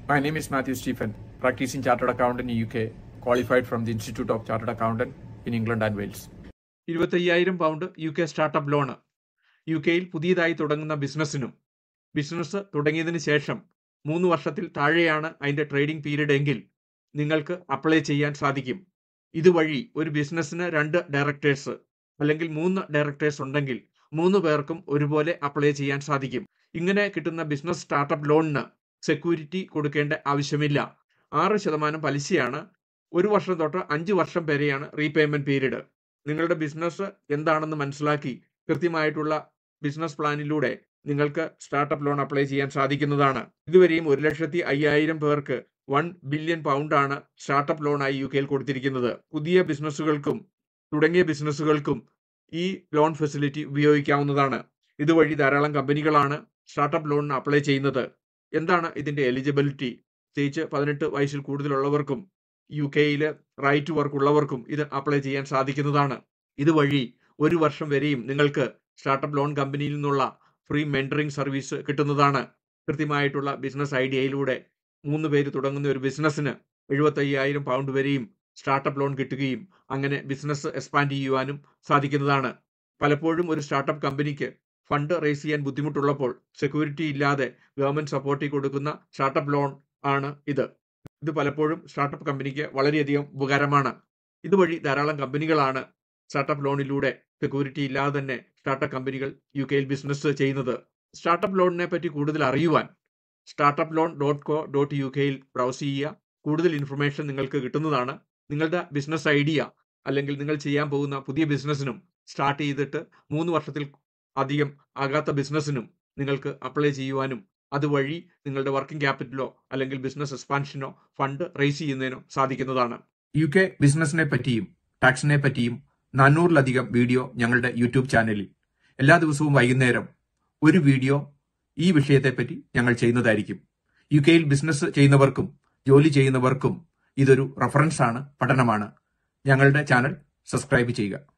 My name is Mathew Stephen, practicing Chartered Accountant in UK, qualified from the Institute of Chartered Accountant in England and Wales. 25,000 pound UK startup loan UK-യിൽ പുതിയതായി തുടങ്ങുന്ന business തുടങ്ങിയതിന് ശേഷം 3 വർഷത്തിൽ താഴെയാണ് അതിൻ്റെ trading period എങ്കിൽ നിങ്ങൾക്ക് അപ്ലൈ ചെയ്യാൻ സാധിക്കും. ഇതുവഴി ഒരു ബിസിനസ്സിന് 2 ഡയറക്ടേഴ്സ് അല്ലെങ്കിൽ 3 ഡയറക്ടേഴ്സ് ഉണ്ടെങ്കിൽ 3 പേർക്കും ഒരുപോലെ അപ്ലൈ ചെയ്യാൻ സാധിക്കും. ഇങ്ങനെ കിട്ടുന്ന ബിസിനസ് സ്റ്റാർട്ടപ്പ് ലോണിന് സെക്യൂരിറ്റി കൊടുക്കേണ്ട ആവശ്യമില്ല. 6% പലിശയാണ്. 1 വർഷം തൊട്ട് 5 വർഷം വരെയാണ് റീപേയ്മെന്റ് പീരീഡ്. നിങ്ങളുടെ ബിസിനസ് എന്താണെന്ന് മനസ്സിലാക്കി കൃത്യമായിട്ടുള്ള ബിസിനസ് പ്ലാനിലൂടെ നിങ്ങൾക്ക് സ്റ്റാർട്ടപ്പ് ലോൺ അപ്ലൈ ചെയ്യാൻ സാധിക്കുന്നതാണ്. ഇതുവരെയും 1,05,000 പേർക്ക് 1 ബില്യൺ പൗണ്ടാണ് സ്റ്റാർട്ടപ്പ് ലോണായി UK-യിൽ കൊടുത്തിരിക്കുന്നത്. പുതിയ ബിസിനസ്സുകൾക്കും തുടങ്ങിയ ബിസിനസ്സുകൾക്കും ഈ ലോൺ ഫെസിലിറ്റി ഉപയോഗിക്കാവുന്നതാണ്. ഇതുവഴി ധാരാളം കമ്പനികളാണ് സ്റ്റാർട്ടപ്പ് ലോണിന് അപ്ലൈ ചെയ്യുന്നത്. എന്താണ് ഇതിൻ്റെ എലിജിബിലിറ്റി? പ്രത്യേകിച്ച് 18 വയസ്സിൽ കൂടുതലുള്ളവർക്കും UK-യിൽ റൈറ്റ് ടു വർക്ക് ഉള്ളവർക്കും ഇത് അപ്ലൈ ചെയ്യാൻ സാധിക്കുന്നതാണ്. ഇതുവഴി 1 വർഷം വരെയും നിങ്ങൾക്ക് സ്റ്റാർട്ടപ്പ് ലോൺ കമ്പനിയിൽ നിന്നുള്ള ഫ്രീ മെൻറ്ററിംഗ് സർവീസ് കിട്ടുന്നതാണ്. കൃത്യമായിട്ടുള്ള ബിസിനസ് ഐഡിയയിലൂടെ 3 പേര് തുടങ്ങുന്ന ഒരു ബിസിനസ്സിന് 75,000 പൗണ്ട് വരെയും സ്റ്റാർട്ടപ്പ് ലോൺ കിട്ടുകയും അങ്ങനെ ബിസിനസ് എക്സ്പാൻഡ് ചെയ്യുവാനും സാധിക്കുന്നതാണ്. പലപ്പോഴും ഒരു സ്റ്റാർട്ടപ്പ് കമ്പനിക്ക് ഫണ്ട് റേസ് ചെയ്യാൻ ബുദ്ധിമുട്ടുള്ളപ്പോൾ സെക്യൂരിറ്റി ഇല്ലാതെ ഗവൺമെൻറ് സപ്പോർട്ടിൽ കൊടുക്കുന്ന സ്റ്റാർട്ടപ്പ് ലോൺ ആണ് ഇത് പലപ്പോഴും സ്റ്റാർട്ടപ്പ് കമ്പനിക്ക് വളരെയധികം ഉപകാരമാണ്. ഇതുവഴി ധാരാളം കമ്പനികളാണ് സ്റ്റാർട്ടപ്പ് ലോണിലൂടെ സെക്യൂരിറ്റി ഇല്ലാതെ തന്നെ സ്റ്റാർട്ടപ്പ് കമ്പനികൾ UK-യിൽ ബിസിനസ് ചെയ്യുന്നത്. സ്റ്റാർട്ടപ്പ് ലോണിനെ പറ്റി കൂടുതൽ അറിയുവാൻ startuploan.co.uk-യിൽ ബ്രൗസ് ചെയ്യുക. കൂടുതൽ ഇൻഫർമേഷൻ നിങ്ങൾക്ക് കിട്ടുന്നതാണ്. നിങ്ങളുടെ ബിസിനസ് ഐഡിയ അല്ലെങ്കിൽ നിങ്ങൾ ചെയ്യാൻ പോകുന്ന പുതിയ ബിസിനസ്സിനും സ്റ്റാർട്ട് ചെയ്തിട്ട് 3 വർഷത്തിൽ അധികം ആകാത്ത ബിസിനസ്സിനും നിങ്ങൾക്ക് അപ്ലൈ ചെയ്യുവാനും അതുവഴി നിങ്ങളുടെ വർക്കിംഗ് ക്യാപിറ്റലോ അല്ലെങ്കിൽ ബിസിനസ് എക്സ്പാൻഷനോ ഫണ്ട് റേസ് ചെയ്യുന്നതിനോ സാധിക്കുന്നതാണ്. UK ബിസിനസിനെ പറ്റിയും ടാക്സിനെ പറ്റിയും 400-ലധികം വീഡിയോ ഞങ്ങളുടെ യൂട്യൂബ് ചാനലിൽ എല്ലാ ദിവസവും വൈകുന്നേരം ഒരു വീഡിയോ ഈ വിഷയത്തെപ്പറ്റി ഞങ്ങൾ ചെയ്യുന്നതായിരിക്കും. UK-യിൽ ബിസിനസ് ചെയ്യുന്നവർക്കും ജോലി ചെയ്യുന്നവർക്കും ഇതൊരു റഫറൻസ് ആണ്, പഠനമാണ്. ഞങ്ങളുടെ ചാനൽ സബ്സ്ക്രൈബ് ചെയ്യുക.